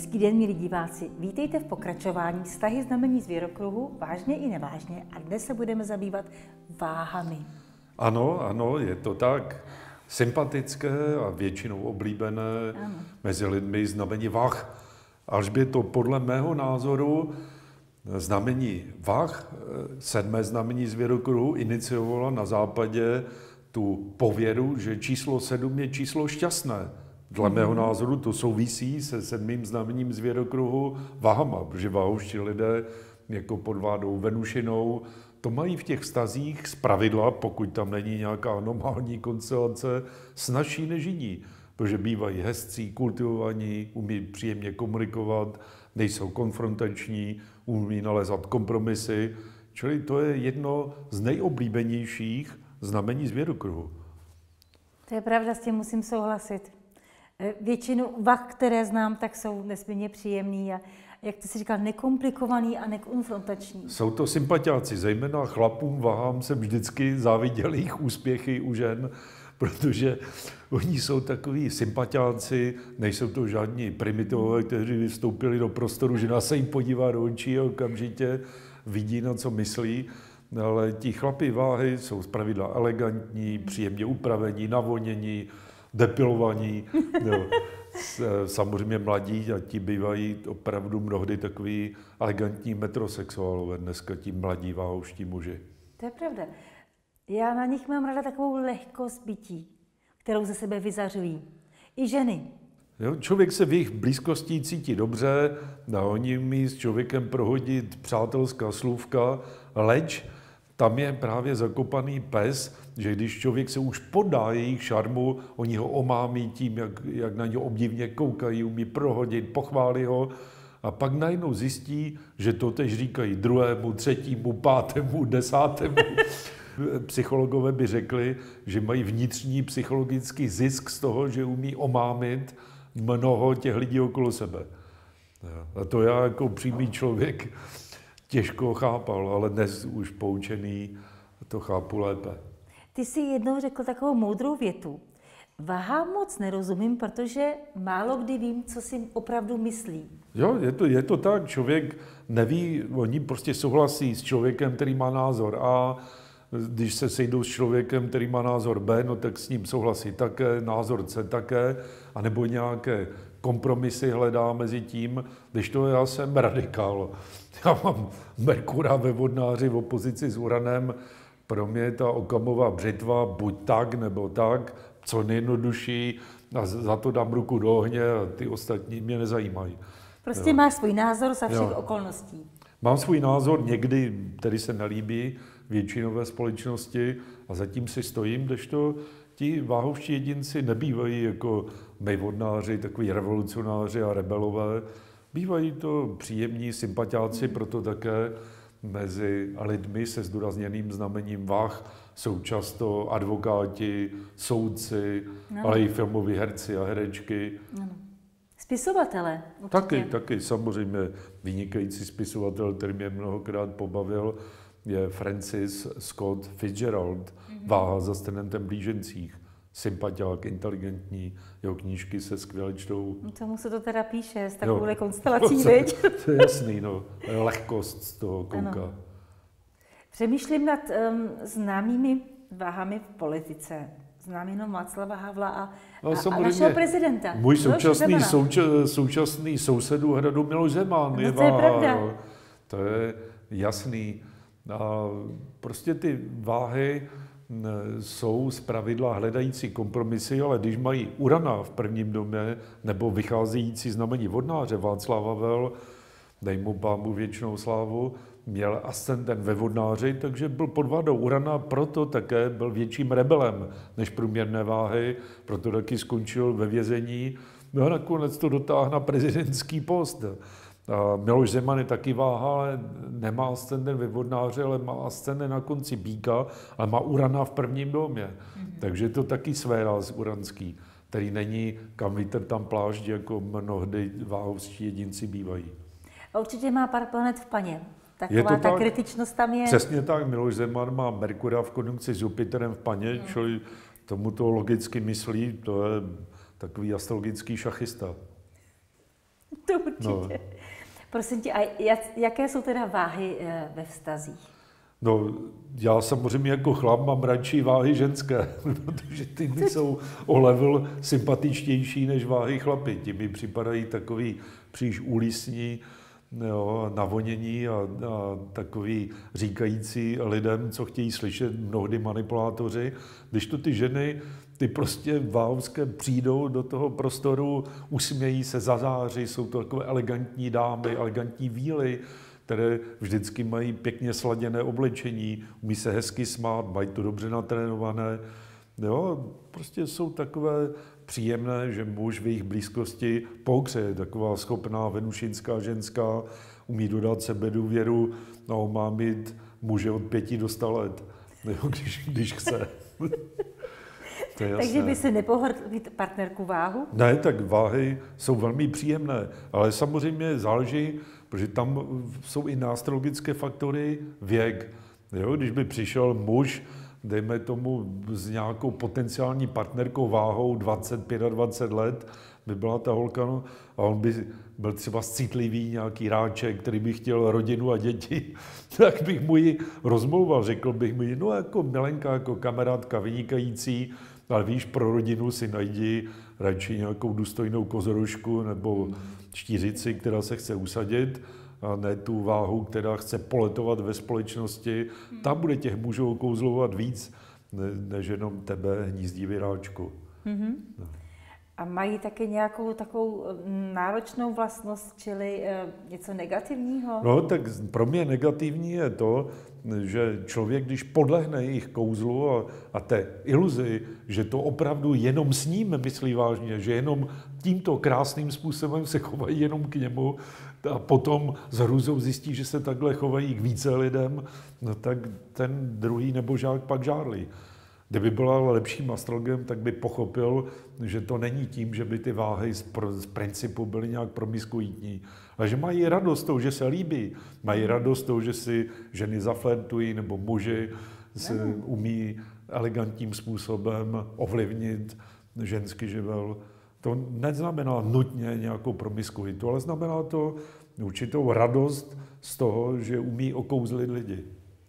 Hezký den, milí diváci. Vítejte v pokračování vztahy znamení zvěrokruhu, vážně i nevážně. A dnes se budeme zabývat váhami. Ano, je to tak. Sympatické a většinou oblíbené mezi lidmi znamení vah. Alžběto, podle mého názoru znamení vah, 7. znamení zvěrokruhu, iniciovala na západě tu pověru, že číslo 7 je číslo šťastné. Dle mého názoru to souvisí se 7. znamením zvěrokruhu vahama, protože váhovští lidé jako pod vládou Venušinou to mají v těch vztazích zpravidla, pokud tam není nějaká anomální konstelace, snazší než jiní, protože bývají hezcí, kultivovaní, umí příjemně komunikovat, nejsou konfrontační, umí nalézat kompromisy, čili to je jedno z nejoblíbenějších znamení zvěrokruhu. To je pravda, s tím musím souhlasit. Většinu vah, které znám, tak jsou nesmírně příjemný a, jak ty jsi říkal, nekomplikovaný a nekonfrontační. Jsou to sympatiáci, zejména chlapům vahám jsem vždycky záviděl jejich úspěchy u žen, protože oni jsou takový sympatiáci, nejsou to žádní primitivové, kteří vstoupili do prostoru, žena se jim podívá do očí a okamžitě vidí, na co myslí. Ale ti chlapi váhy jsou zpravidla elegantní, příjemně upravení, navonění, depilovaní, samozřejmě mladí a ti bývají opravdu mnohdy takový elegantní metrosexuálové dneska, ti mladí váhovští muži. To je pravda. Já na nich mám ráda takovou lehkost bytí, kterou ze sebe vyzařují. I ženy. Jo, člověk se v jejich blízkosti cítí dobře, a oni umí s člověkem prohodit přátelská slůvka, leč tam je právě zakopaný pes, že když člověk se už podá jejich šarmu, oni ho omámí tím, jak na něj obdivně koukají, umí prohodit, pochválí ho a pak najednou zjistí, že to tež říkají druhému, třetímu, pátému, desátému. Psychologové by řekli, že mají vnitřní psychologický zisk z toho, že umí omámit mnoho těch lidí okolo sebe. A to já jako přímý člověk těžko chápal, ale dnes už poučený to chápu lépe. Ty jsi jednou řekl takovou moudrou větu. Vahám moc nerozumím, protože málo kdy vím, co si opravdu myslí. Jo, je to tak. Člověk neví, oni prostě souhlasí s člověkem, který má názor A. Když se sejdou s člověkem, který má názor B, no tak s ním souhlasí také, názor C také, anebo nějaké kompromisy hledá mezi tím, když to já jsem radikál. Já mám Merkura ve vodnáři v opozici s Uranem, pro mě ta Okamová břitva buď tak, nebo tak, co nejjednodušší, a za to dám ruku do ohně a ty ostatní mě nezajímají. Prostě máš svůj názor za všech okolností. Mám svůj názor, někdy, který se nelíbí většinové společnosti a zatím si stojím, kdežto ti váhovští jedinci nebývají jako my vodnáři, takový revolucionáři a rebelové. Bývají to příjemní sympatiáci, proto také mezi lidmi se zdůrazněným znamením vah jsou často advokáti, soudci, ale i filmoví herci a herečky. Spisovatelé určitě. Taky, samozřejmě vynikající spisovatel, který mě mnohokrát pobavil, je Francis Scott Fitzgerald, Váha za stenentem blížencích. Sympatiák, inteligentní, jeho knížky se skvěle čtou. Čemu se to teda píše s takovou konstelací, viď? To je jasný, lehkost z toho kouka. Ano. Přemýšlím nad známými váhami v politice. Znám jenom Václava Havla a našeho prezidenta. Můj současný sousedů hradu Miloš Zeman je to je pravda. To je jasný. A prostě ty váhy jsou zpravidla hledající kompromisy, ale když mají Urana v prvním domě nebo vycházející znamení vodnáře Václav Havel, dej mu pámu věčnou slávu, měl ascendent ve vodnáři, takže byl pod vládou Urana, proto také byl větším rebelem než průměrné váhy, proto taky skončil ve vězení. No a nakonec to dotáhl na prezidentský post. A Miloš Zeman je taky váha, ale nemá ascendent ve vodnáře, ale má ascendent na konci býka, ale má Urana v prvním domě. Takže je to taky sféra uranský, který není kam vítr tam plášť, jako mnohdy váhovští jedinci bývají. A určitě má pár planet v paně. Taková ta kritičnost tam je. Přesně tak, Miloš Zeman má Merkura v konjunkci s Jupiterem v paně, čili tomu to logicky myslí, to je takový astrologický šachista. To Určitě. Prosím tě, a jaké jsou teda váhy ve vztazích? No, já samozřejmě jako chlap mám radši váhy ženské, protože ty mi jsou o level sympatičtější než váhy chlapy. Ti mi připadají takový příliš úlisní, jo, navonění a takový říkající lidem, co chtějí slyšet, mnohdy manipulátoři. Když to ty ženy, ty prostě váhovské přijdou do toho prostoru, usmějí se, zazáří, jsou to takové elegantní dámy, elegantní víly, které vždycky mají pěkně sladěné oblečení, umí se hezky smát, mají to dobře natrénované. Jo, prostě jsou takové příjemné, že muž v jejich blízkosti pohřeje, taková schopná venušinská ženská, umí dodat sebedůvěru, no, má mít muže od 5 do 100 let, jo, když chce. Takže by si nepohodl mít partnerku váhu? Ne, tak váhy jsou velmi příjemné, ale samozřejmě záleží, protože tam jsou i astrologické faktory, věk. Jo, když by přišel muž, dejme tomu s nějakou potenciální partnerkou váhou 20-25 let, by byla ta holka, no, a on by byl třeba citlivý nějaký ráček, který by chtěl rodinu a děti, tak bych mu ji rozmlouval, řekl bych mu ji, no jako milenka, jako kamarádka vynikající, ale víš, pro rodinu si najdi radši nějakou důstojnou kozorožku nebo štířici, která se chce usadit, a ne tu váhu, která chce poletovat ve společnosti. Tam bude těch mužů okouzlovat víc, než jenom tebe, hnízdí ráčku. Mm-hmm. No. A mají taky nějakou takovou náročnou vlastnost, čili něco negativního? No, tak pro mě negativní je to, že člověk, když podlehne jejich kouzlu a té iluzi, že to opravdu jenom s ním myslí vážně, že jenom tímto krásným způsobem se chovají jenom k němu a potom s hrůzou zjistí, že se takhle chovají k více lidem, no tak ten druhý nebožák pak žárlí. Kdyby byla lepším astrologem, tak by pochopil, že to není tím, že by ty váhy z principu byly nějak promiskuitní, ale že mají radost z toho, že se líbí. Mají radost z toho, že si ženy zaflirtují, nebo muži umí elegantním způsobem ovlivnit ženský živel. To neznamená nutně nějakou promiskuitu, ale znamená to určitou radost z toho, že umí okouzlit lidi.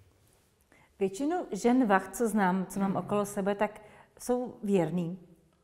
Většinu žen vah, co znám, co mám okolo sebe, tak jsou věrný.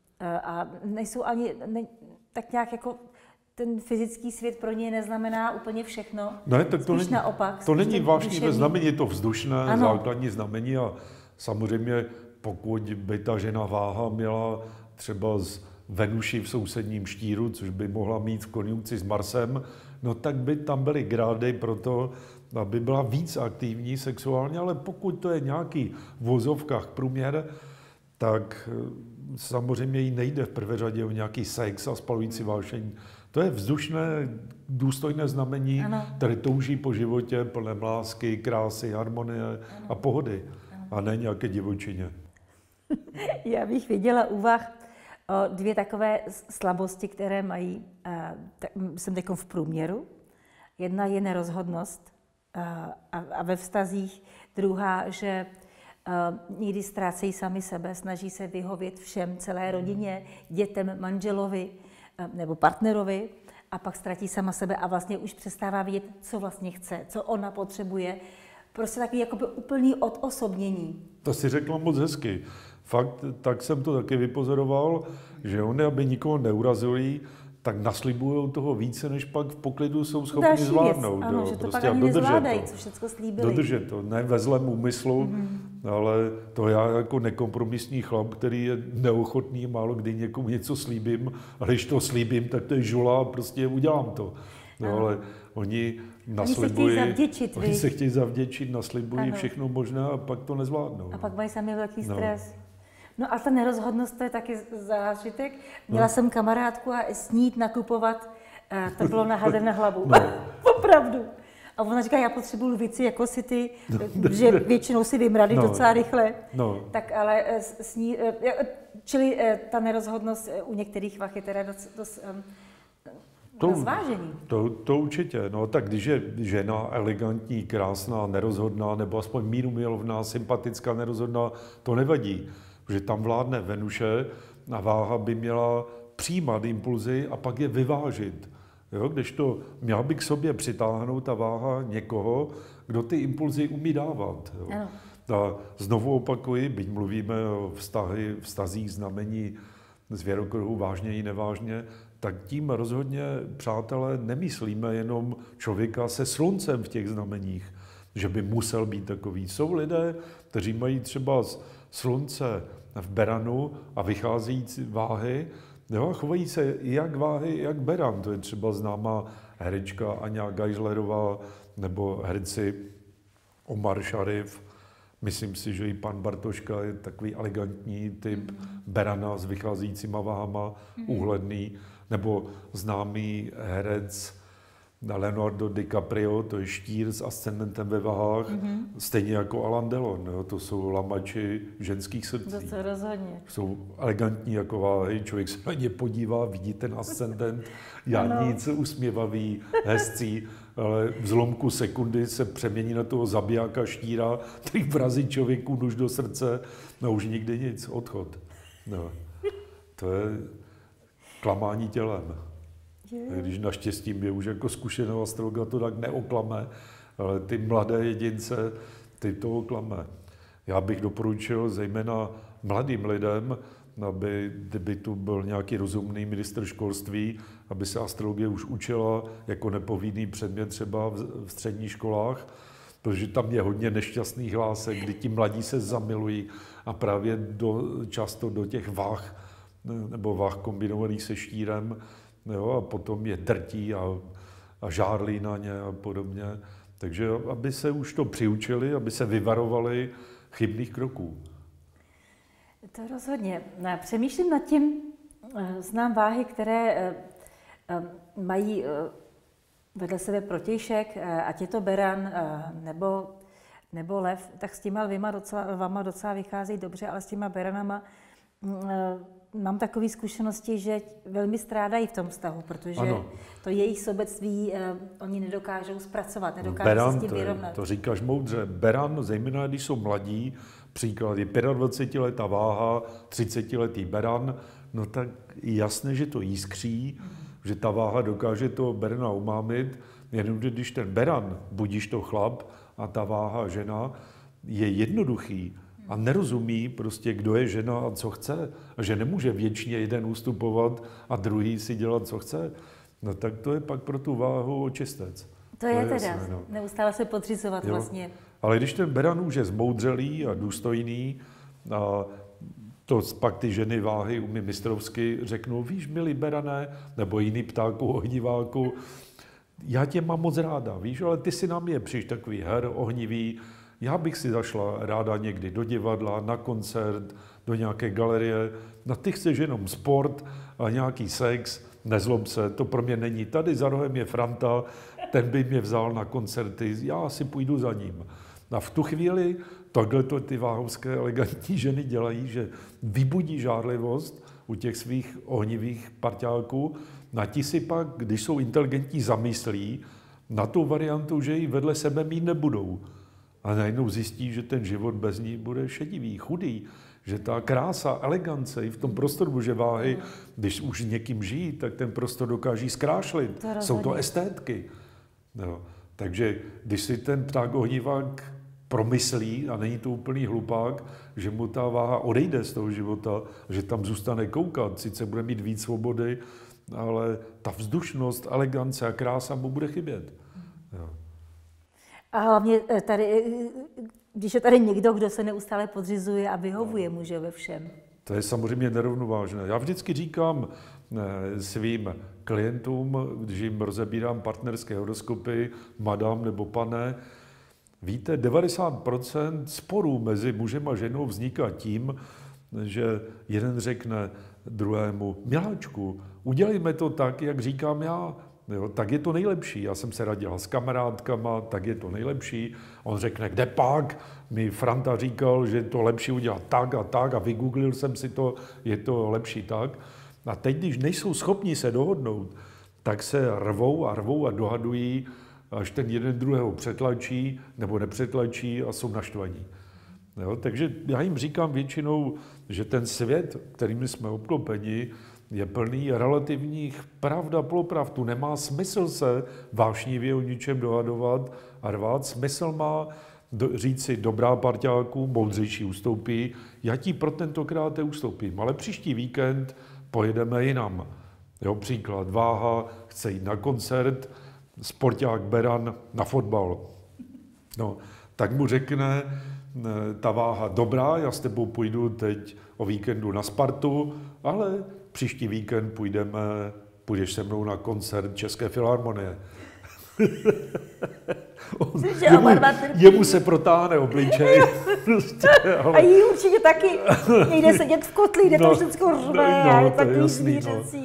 A nejsou ani tak nějak jako ten fyzický svět pro ně neznamená úplně všechno. Ne, tak spíš naopak. To není vášnivé znamení, je to vzdušné, ano. Základní znamení a samozřejmě pokud by ta žena váha měla třeba z Venuši v sousedním štíru, což by mohla mít v konjunkci s Marsem, no tak by tam byly grády pro to, aby byla víc aktivní sexuálně, ale pokud to je nějaký v vozovkách průměr, tak samozřejmě jí nejde v prvé řadě o nějaký sex a spalující vášeň. To je vzdušné, důstojné znamení, které touží po životě, plném lásky, krásy, harmonie a pohody, a ne nějaké divočině. Já bych viděla úvah o 2 takové slabosti, které mají, jsem teď v průměru. Jedna je nerozhodnost a ve vztazích, druhá, že někdy ztrácejí sami sebe, snaží se vyhovět všem, celé rodině, dětem, manželovi nebo partnerovi a pak ztratí sama sebe a vlastně už přestává vědět, co vlastně chce, co ona potřebuje. Prostě takový jakoby úplný odosobnění. To si řekla moc hezky. Fakt, tak jsem to taky vypozoroval, že oni, aby nikoho neurazili, tak naslibují toho více, než pak v poklidu jsou schopni zvládnout. Ano, jo, že to prostě pak ani nezvládají, co všechno slíbili. Dodržet to, ne ve zlém úmyslu, ale to já jako nekompromisní chlap, který je neochotný, málo kdy někomu něco slíbím, ale když to slíbím, tak to je žula a prostě udělám to. No, ale oni naslibují, oni se chtějí zavděčit, naslibují všechno možné a pak to nezvládnou. A pak mají sami velký stres. No a ta nerozhodnost, to je taky zážitek. Měla jsem kamarádku a snít nakupovat, to bylo nahaze na hlavu. Opravdu. A ona říká, já potřebuji lvici jako si ty, že většinou si vymradí docela rychle. Tak ale čili ta nerozhodnost u některých vah je teda dost na zvážení. To určitě. No tak když je žena elegantní, krásná, nerozhodná, nebo aspoň mírumilovná, sympatická, nerozhodná, to nevadí. Protože tam vládne Venuše a váha by měla přijímat impulzy a pak je vyvážit. Jo? Kdežto měla by k sobě přitáhnout ta váha někoho, kdo ty impulzy umí dávat. Jo? A znovu opakuji, byť mluvíme o vztazích znamení z věrokruhu vážně i nevážně, tak tím rozhodně, přátelé, nemyslíme jenom člověka se sluncem v těch znameních, že by musel být takový. Jsou lidé, kteří mají třeba slunce v beranu a vycházející váhy, jo, a chovají se jak váhy, jak beran. To je třeba známá herečka Aňa Geislerová nebo herci Omar Sharif. Myslím si, že i pan Bartoška je takový elegantní typ berana s vycházejícíma váhama, úhledný. Nebo známý herec Leonardo DiCaprio, to je štír s ascendentem ve vahách, stejně jako Alain Delon. Jo? To jsou lamači ženských srdcí. To rozhodně. Jsou elegantní jako váhy, člověk se na ně podívá, vidí ten ascendent, jádníc, usměvavý, hezcí, ale v zlomku sekundy se přemění na toho zabijáka štíra, který vrazí člověku nůž do srdce, no už nikdy nic, odchod. No. To je klamání tělem. Když naštěstí je už jako zkušeného astrologa to tak neoklame, ale ty mladé jedince, ty to oklame. Já bych doporučil zejména mladým lidem, kdyby tu byl nějaký rozumný ministr školství, aby se astrologie už učila jako nepovinný předmět třeba v středních školách, protože tam je hodně nešťastných hlásek, kdy ti mladí se zamilují a právě často do těch váh nebo váh kombinovaných se štírem, jo, a potom je drtí a žárlí na ně a podobně. Takže aby se už to přiučili, aby se vyvarovali chybných kroků. To rozhodně. Přemýšlím nad tím, znám váhy, které mají vedle sebe protějšek, ať je to beran nebo lev, tak s těma lvama docela vycházejí dobře, ale s těma beranama mám takové zkušenosti, že velmi strádají v tom vztahu, protože to jejich sobectví oni nedokážou zpracovat, nedokážou se s tím vyrovnat. To říkáš moudře. Beran, zejména když jsou mladí, příklad je 25letá váha, 30letý beran, no tak jasné, že to jiskří, že ta váha dokáže toho berana umámit, jenomže když ten beran, budíš to chlap a ta váha žena, je jednoduchý, a nerozumí prostě, kdo je žena a co chce. A že nemůže věčně jeden ustupovat a druhý si dělat, co chce. No tak to je pak pro tu váhu očistec. To je teda, jasné, no. Neustále se podřizovat vlastně. Ale když ten beran už je zmoudřelý a důstojný, a to pak ty ženy váhy umí mistrovsky řeknou, víš, milý berané, nebo jiný ptáku, ohniváku, já tě mám moc ráda, víš, ale ty si na mě přiš takový her, ohnivý. Já bych si zašla ráda někdy do divadla, na koncert, do nějaké galerie. No ty chceš jenom sport a nějaký sex, nezlob se, to pro mě není. Tady za rohem je Franta, ten by mě vzal na koncerty, já si půjdu za ním. A v tu chvíli takhle to ty váhovské elegantní ženy dělají, že vybudí žárlivost u těch svých ohnivých parťáků. Na ti si pak, když jsou inteligentní, zamyslí na tu variantu, že ji vedle sebe mít nebudou. A najednou zjistí, že ten život bez ní bude šedivý, chudý, že ta krása, elegance i v tom prostoru, že váhy, když už někým žijí, tak ten prostor dokáží zkrášlit. Jsou to estétky. No. Takže když si ten pták ohnivák promyslí, a není to úplný hlupák, že mu ta váha odejde z toho života, že tam zůstane koukat, sice bude mít víc svobody, ale ta vzdušnost, elegance a krása mu bude chybět. Jo. A hlavně tady, když je tady někdo, kdo se neustále podřizuje a vyhovuje mu, že ve všem. To je samozřejmě nerovnovážné. Já vždycky říkám svým klientům, když jim rozebírám partnerské horoskopy, madam nebo pane, víte, 90% sporů mezi mužem a ženou vzniká tím, že jeden řekne druhému, miláčku, udělejme to tak, jak říkám já. Jo, tak je to nejlepší. Já jsem se radila s kamarádkama, tak je to nejlepší. On řekne, kde pak? Mi Franta říkal, že je to lepší udělat tak a vygooglil jsem si to, je to lepší tak. A teď, když nejsou schopni se dohodnout, tak se rvou a dohadují, až ten jeden druhého přetlačí nebo nepřetlačí a jsou naštvaní. Jo, takže já jim říkám většinou, že ten svět, kterým jsme obklopeni, je plný relativních pravd a polopravd. Nemá smysl se vášnivě o ničem dohadovat a rvát. Smysl má říct si, dobrá parťáku, moudřejší ustoupí, já ti pro tentokrát ustoupím, ale příští víkend pojedeme jinam. Jo, příklad, Váha chce jít na koncert, sporták Beran na fotbal. No, tak mu řekne ta Váha, dobrá, já s tebou půjdu teď o víkendu na Spartu, ale příští víkend půjdeš se mnou na koncert České filharmonie. Jemu se protáhne obličej. Prostě, ale... A jí určitě taky nejde sedět v kotli, jde to všechno řve a je takový zvířecí.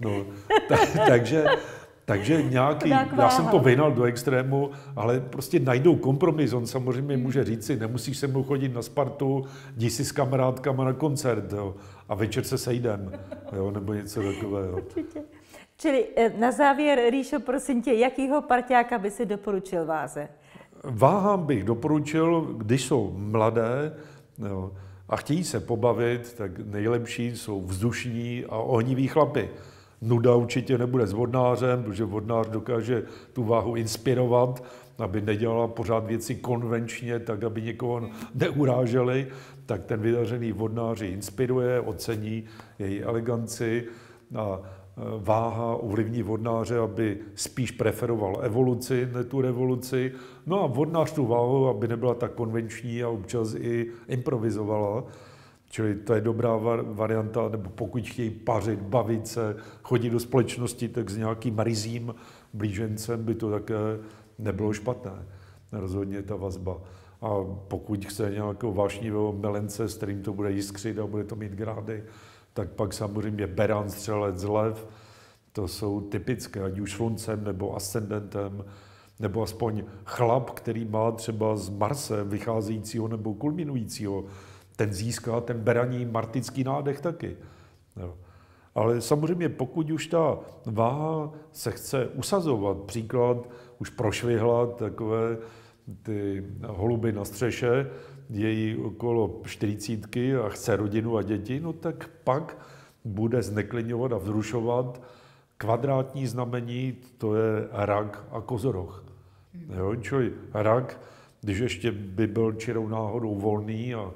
Takže nějaký, já jsem to vyhnal do extrému, ale prostě najdou kompromis. On samozřejmě může říct si, nemusíš se mnou chodit na Spartu, jdi si s kamarádkama na koncert, jo, a večer se sejdem, jo, nebo něco takového. Určitě. Čili na závěr, Ríšo, prosím tě, jakýho parťáka by si doporučil Váze? Váhám bych doporučil, když jsou mladé, jo, a chtějí se pobavit, tak nejlepší jsou vzdušní a ohniví chlapy. Nuda určitě nebude s vodnářem, protože vodnář dokáže tu Váhu inspirovat, aby nedělala pořád věci konvenčně, tak aby někoho neuráželi, tak ten vydařený vodnář ji inspiruje, ocení její eleganci a Váha ovlivní vodnáře, aby spíš preferoval evoluci, ne tu revoluci. No a vodnář tu Váhu, aby nebyla tak konvenční a občas i improvizovala. Čili to je dobrá varianta, nebo pokud chtějí pařit, bavit se, chodit do společnosti, tak s nějakým rizím blížencem by to také nebylo špatné. Rozhodně ta vazba. A pokud chce nějakého vášnivého melence, s kterým to bude jiskřit a bude to mít grády, tak pak samozřejmě beran, střelec, lev, to jsou typické, ať už sluncem nebo ascendentem, nebo aspoň chlap, který má třeba z Marse vycházejícího nebo kulminujícího, ten získá ten beraní martický nádech taky. Jo. Ale samozřejmě pokud už ta Váha se chce usazovat, příklad už prošvihla takové ty holuby na střeše, její okolo 40 a chce rodinu a děti, no tak pak bude zneklidňovat a vzrušovat kvadrátní znamení, to je rak a kozoroh. Jo, čili rak, když ještě by byl čirou náhodou volný a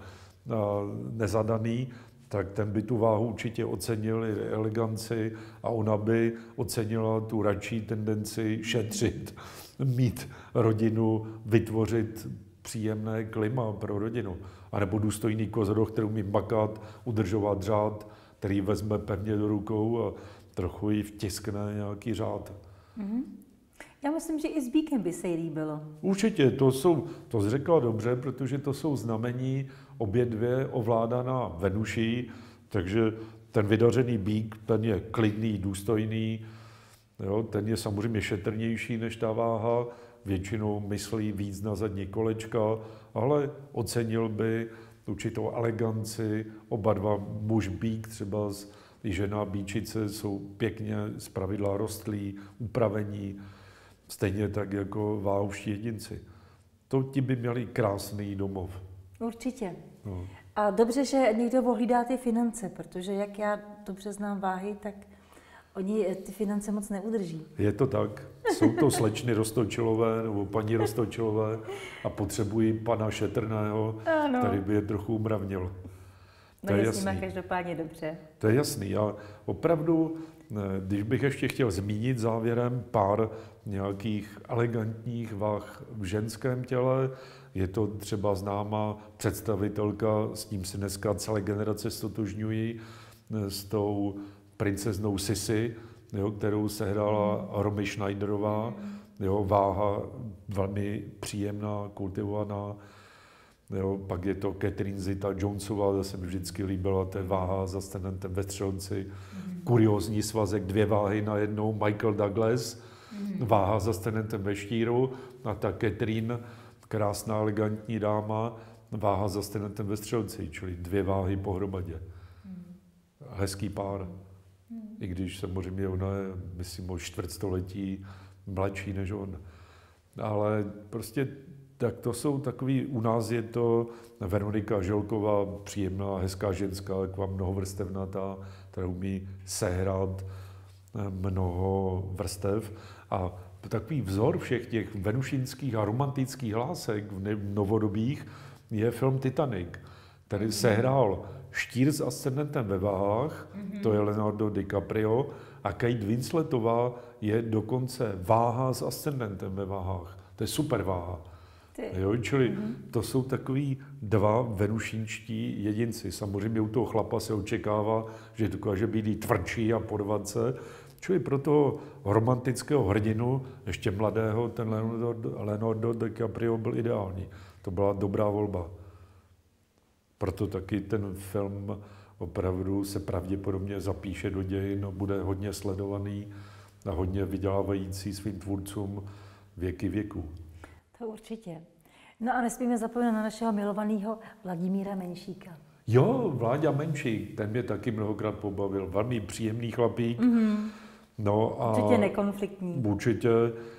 nezadaný, tak ten by tu Váhu určitě ocenil, eleganci, a ona by ocenila tu radší tendenci šetřit, mít rodinu, vytvořit příjemné klima pro rodinu. A nebo důstojný kozoroh, který umí makat, udržovat řád, který vezme pevně do rukou a trochu jí vtiskne nějaký řád. Mm-hmm. Já myslím, že i s bíkem by se jí líbilo. Určitě, to jsi řekla dobře, protože to jsou znamení obě dvě ovládaná Venuší, takže ten vydařený bík, ten je klidný, důstojný, jo, ten je samozřejmě šetrnější než ta Váha, většinou myslí víc na zadní kolečka, ale ocenil by určitou eleganci, oba dva muž bík, třeba i žena bíčice jsou pěkně zpravidla rostlí, upravení, stejně tak jako váhovští jedinci. To ti by měli krásný domov. Určitě. No. A dobře, že někdo ohlídá ty finance, protože jak já dobře znám Váhy, tak oni ty finance moc neudrží. Je to tak. Jsou to slečny Roztočilové nebo paní Roztočilové a potřebují pana Šetrného, ano, který by je trochu umravnil. No je s nimi každopádně dobře. To je jasný. Já opravdu, když bych ještě chtěl zmínit závěrem pár nějakých elegantních vah v ženském těle, je to třeba známá představitelka, s tím si dneska celé generace stotožňují, s tou princeznou Sisi, jo, kterou sehrála Romy Schneiderová, jo, Váha velmi příjemná, kultivovaná. Jo, pak je to Catherine Zeta-Jonesová, ta se mi vždycky líbila, to je Váha s ascendentem ve Střelci. Kuriózní svazek, 2 váhy na jednou, Michael Douglas, Váha s ascendentem ve Štíru, a ta Catherine, krásná, elegantní dáma, Váha s ascendentem ve Střelci, čili 2 váhy pohromadě. Hezký pár. I když samozřejmě ona je, myslím, o čtvrtstoletí mladší než on. Ale prostě tak to jsou takový, u nás je to Veronika Želková, příjemná, hezká ženská, taková mnohovrstevnatá, která umí sehrát mnoho vrstev. A takový vzor všech těch venušinských a romantických hlásek novodobých je film Titanic, který sehrál štír s ascendentem ve váhách, to je Leonardo DiCaprio, a Kate Winsletová je dokonce váha s ascendentem ve váhách. To je super váha. Jo, čili to jsou takový dva venušinští jedinci. Samozřejmě u toho chlapa se očekává, že dokáže být i tvrdší a porvat se. Čili pro toho romantického hrdinu, ještě mladého, ten Leonardo DiCaprio byl ideální. To byla dobrá volba. Proto taky ten film opravdu se pravděpodobně zapíše do dějin a bude hodně sledovaný a hodně vydělávající svým tvůrcům věky věků. To určitě. No a nesmíme zapomenout na našeho milovaného Vladimíra Menšíka. Jo, Vláďa Menšík, ten mě taky mnohokrát pobavil. Velmi příjemný chlapík. No a určitě nekonfliktní. Určitě.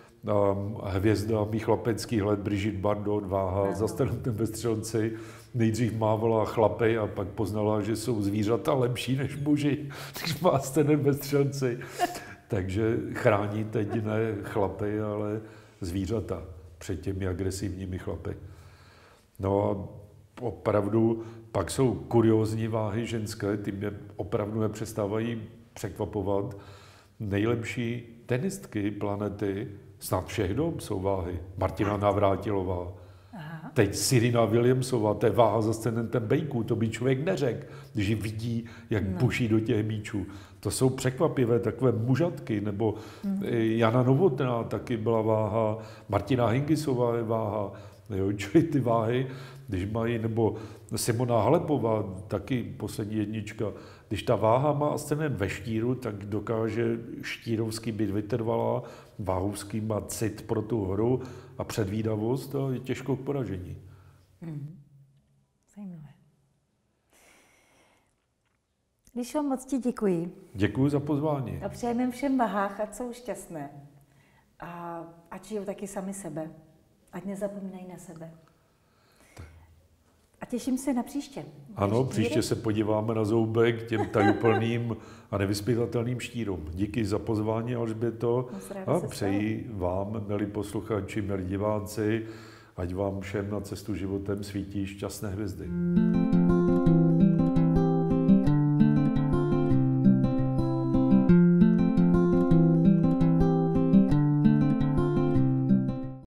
Hvězda mých chlapeckých let Brigitte Bardot, váha za Starotem ve Střelci. Nejdřív mávala chlapy a pak poznala, že jsou zvířata lepší než muži, když má Starotem ve Střelci. Takže chrání teď ne chlapy, ale zvířata před těmi agresivními chlapy. No a opravdu pak jsou kuriózní váhy ženské, ty mě opravdu nepřestávají překvapovat. Nejlepší tenistky planety, snad všech dob, jsou váhy. Martina Navrátilová. Aha. Teď Serena Williamsová, to je váha za ascendentem bejků, to by člověk neřekl, když ji vidí, jak puší do těch míčů. To jsou překvapivé takové mužatky, nebo Jana Novotná taky byla váha, Martina Hingisová je váha, jo, čili ty váhy, když mají, nebo Simona Halepová, taky poslední jednička, když ta váha má ascendent ve štíru, tak dokáže štírovský být vytrvalá, váhovský má cit pro tu hru a předvídavost a je těžko k poražení. Zajímavé. Líšo, moc ti děkuji. Děkuji za pozvání. A přejeme všem váhách, ať jsou šťastné. A ať žijou taky sami sebe. Ať nezapomínají na sebe. A těším se na příště. Ano, příště se podíváme na zoubek těm tajuplným a nevyzpytatelným štírům. Díky za pozvání, Alžběto, a přeji vám, milí posluchači, milí diváci, ať vám všem na cestu životem svítí šťastné hvězdy.